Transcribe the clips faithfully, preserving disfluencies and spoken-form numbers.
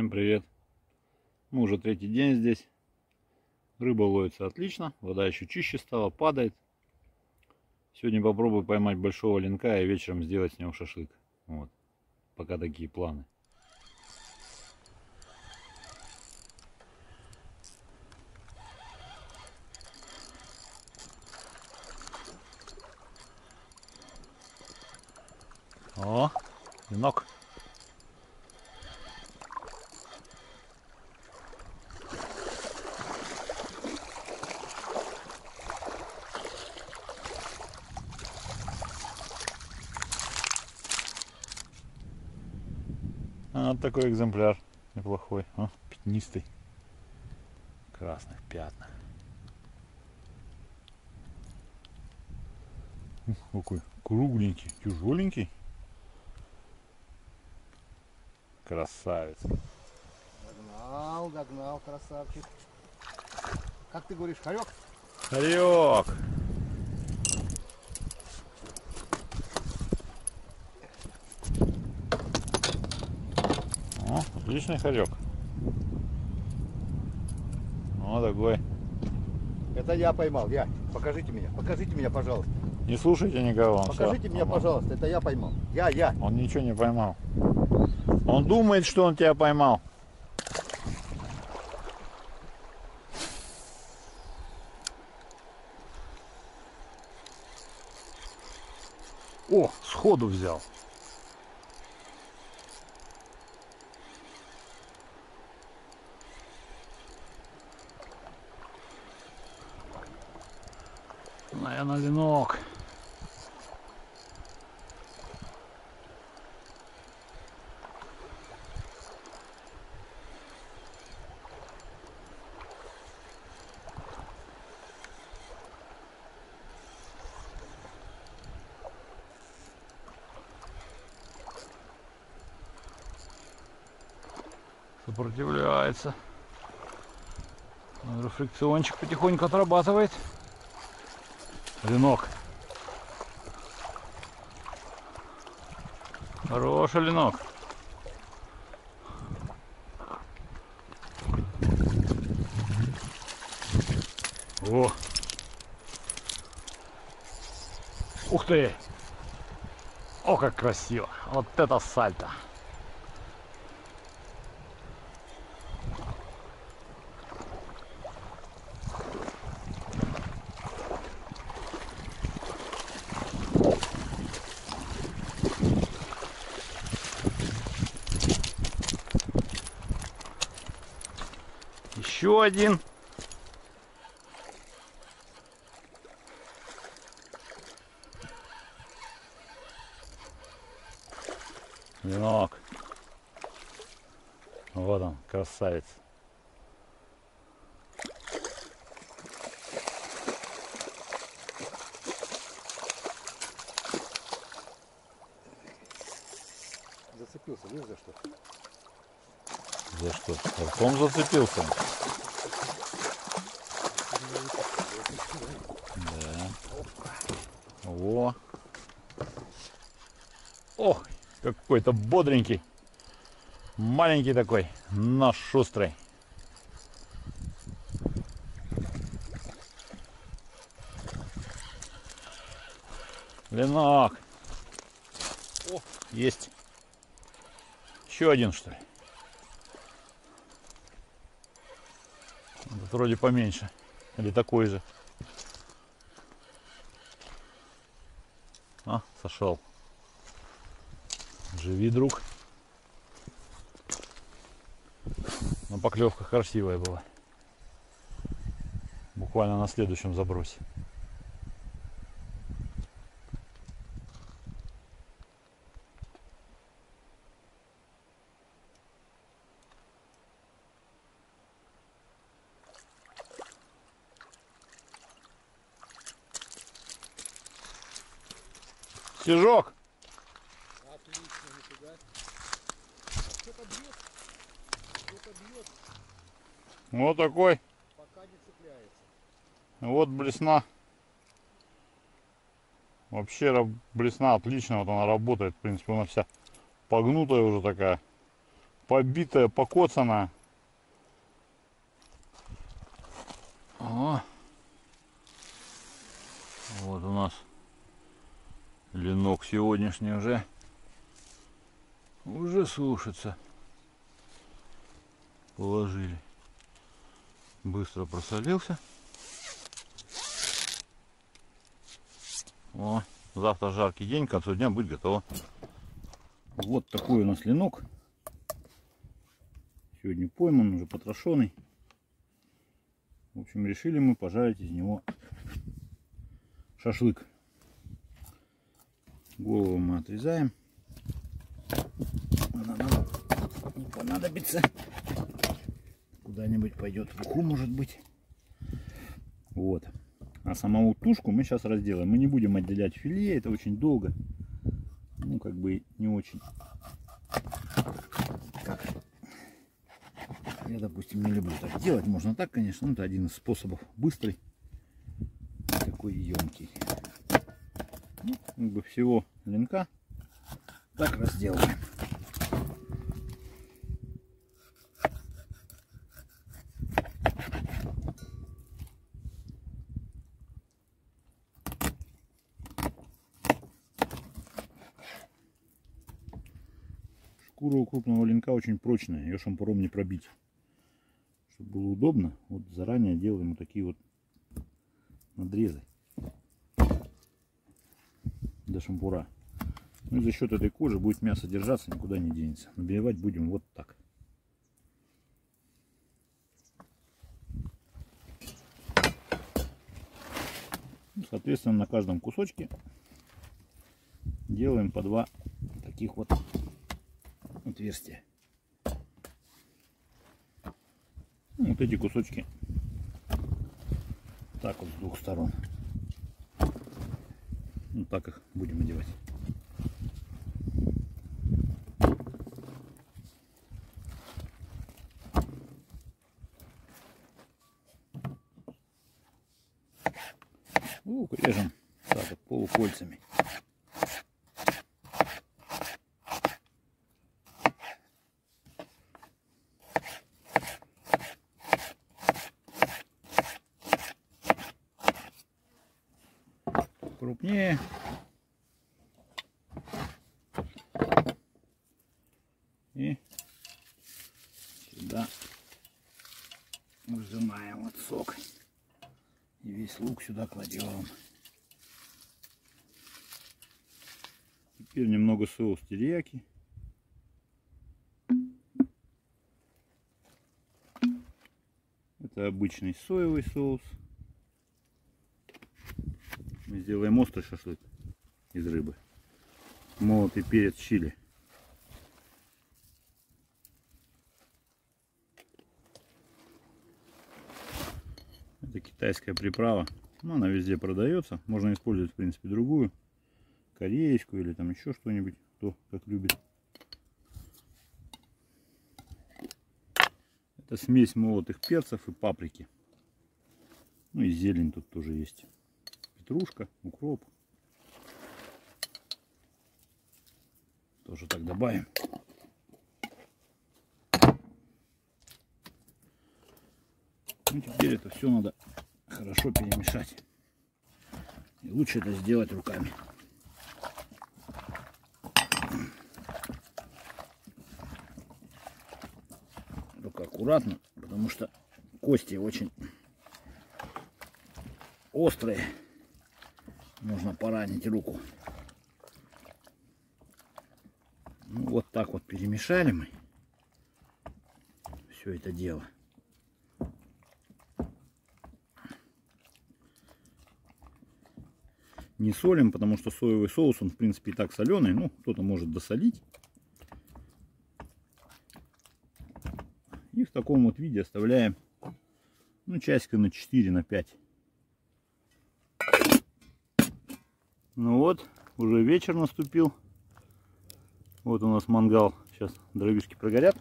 Всем привет! Мы уже третий день здесь. Рыба ловится отлично, вода еще чище стала, падает. Сегодня попробую поймать большого ленка и вечером сделать с него шашлык. Вот. Пока такие планы. О, ленок. Вот такой экземпляр. Неплохой. О, пятнистый. В красных пятнах. Ух, какой кругленький, тяжеленький. Красавец. Догнал, догнал, красавчик. Как ты говоришь, хорек? Хорек. О, отличный хорек. Вот такой. Это я поймал, я. Покажите меня, покажите меня, пожалуйста. Не слушайте никого. Он Покажите все меня, поймал. пожалуйста, это я поймал. Я, я. Он ничего не поймал. Он думает, что он тебя поймал. О, сходу взял. Наверное, ленок. Сопротивляется. Фрикциончик потихоньку отрабатывает. Ленок. Хороший ленок. О! Ух ты! О, как красиво! Вот это сальто! Еще один. Ленок. Вот он, красавец. Зацепился, видишь, за что? За что? Ртом зацепился. Да. О. Ох, какой-то бодренький. Маленький такой, но шустрый. Ленок. О, есть. Еще один, что ли? Этот вроде поменьше. Или такой же. А, сошел. Живи, друг. Но поклевка красивая была. Буквально на следующем забросе. Снежок. Отлично, нифига. Что-то бьет. Что-то бьет. Вот такой. Пока не цепляется. Вот блесна. Вообще блесна отлично. Вот она работает. В принципе, она вся погнутая уже такая. побитая, покоцанная. О. Вот у нас ленок сегодняшний уже уже сушится. Положили. Быстро просолился. О, завтра жаркий день, к концу дня будет готово. Вот такой у нас ленок. Сегодня пойман, уже потрошенный. В общем, решили мы пожарить из него шашлык. Голову мы отрезаем. Она нам не понадобится. Куда-нибудь пойдет в уху, может быть. Вот. А саму тушку мы сейчас разделаем. Мы не будем отделять филе, это очень долго. Ну, как бы не очень. Как? Я, допустим, не люблю так делать. Можно так, конечно, но это один из способов. Быстрый. Такой емкий. Ну, как бы всего ленка так разделаем. Шкура у крупного ленка очень прочная, ее шампуром не пробить. Чтобы было удобно, вот заранее делаем вот такие вот надрезы до шампура. Ну и за счет этой кожи будет мясо держаться, никуда не денется. Набивать будем вот так. Ну, соответственно, на каждом кусочке делаем по два таких вот отверстия. Ну, вот эти кусочки так вот с двух сторон. Ну, так их будем одевать. Лук режем так вот полукольцами. Крупнее. И сюда выжимаем вот сок. И весь лук сюда кладем. Теперь немного соус терияки. Это обычный соевый соус. Мы сделаем острый шашлык из рыбы. Молотый перец чили. Это китайская приправа. Ну, она везде продается. Можно использовать, в принципе, другую. Корейскую или там еще что-нибудь, кто как любит. Это смесь молотых перцев и паприки. Ну и зелень тут тоже есть. Петрушка, укроп. Тоже так добавим. Ну, теперь это все надо хорошо перемешать. И лучше это сделать руками. Только аккуратно, потому что кости очень острые. Можно поранить руку. Ну, вот так вот перемешали мы все это дело. Не солим, потому что соевый соус, он в принципе и так соленый. Ну, кто-то может досолить. И в таком вот виде оставляем, ну, часика на четыре, на пять. Ну вот, уже вечер наступил. Вот у нас мангал. Сейчас дровишки прогорят.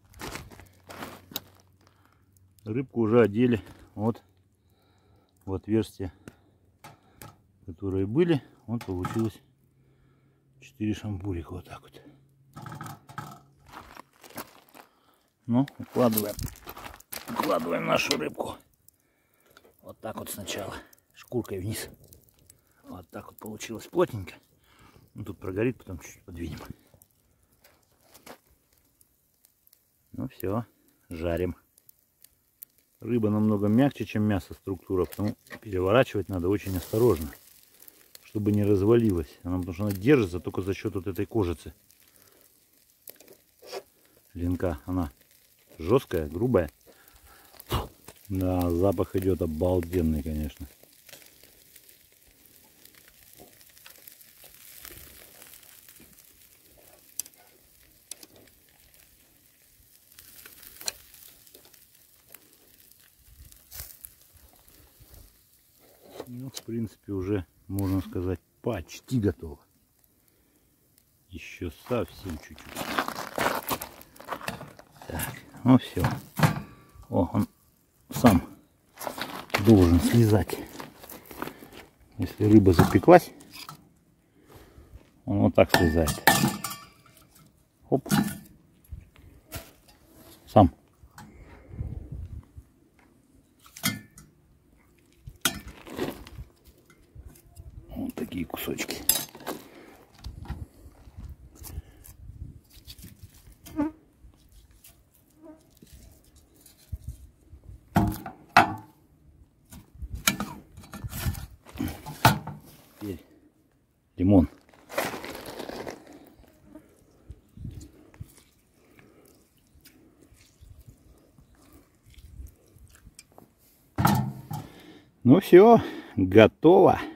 Рыбку уже одели вот в отверстия, которые были. Вот получилось четыре шампурика вот так вот. Ну, укладываем. Укладываем нашу рыбку. Вот так вот сначала. Шкуркой вниз. Вот так вот получилось плотненько. Ну, тут прогорит, потом чуть-чуть подвинем. Ну все, жарим. Рыба намного мягче, чем мясо, структура, потому переворачивать надо очень осторожно, чтобы не развалилась. Она, потому что она держится только за счет вот этой кожицы. Линка, она жесткая, грубая. Да, запах идет обалденный, конечно. Ну, в принципе, уже, можно сказать, почти готово. Еще совсем чуть-чуть. Так, ну все. О, он сам должен слезать. Если рыба запеклась, он вот так слезает. Хоп. Сам. Вот такие кусочки. Теперь лимон. Ну все, готово.